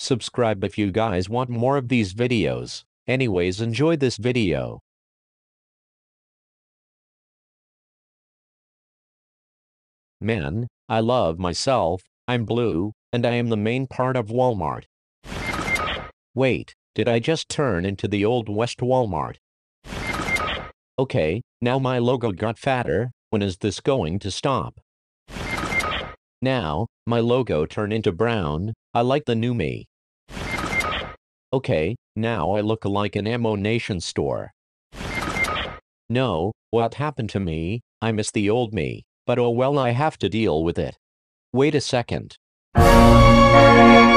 Subscribe if you guys want more of these videos. Anyways, enjoy this video. Man, I love myself. I'm blue, and I am the main part of Walmart. Wait, did I just turn into the Old West Walmart? Okay, now my logo got fatter. When is this going to stop? Now, my logo turned into brown. I like the new me. Okay, now I look like an Ammo Nation store. No, what happened to me? I miss the old me, but oh well, I have to deal with it. Wait a second.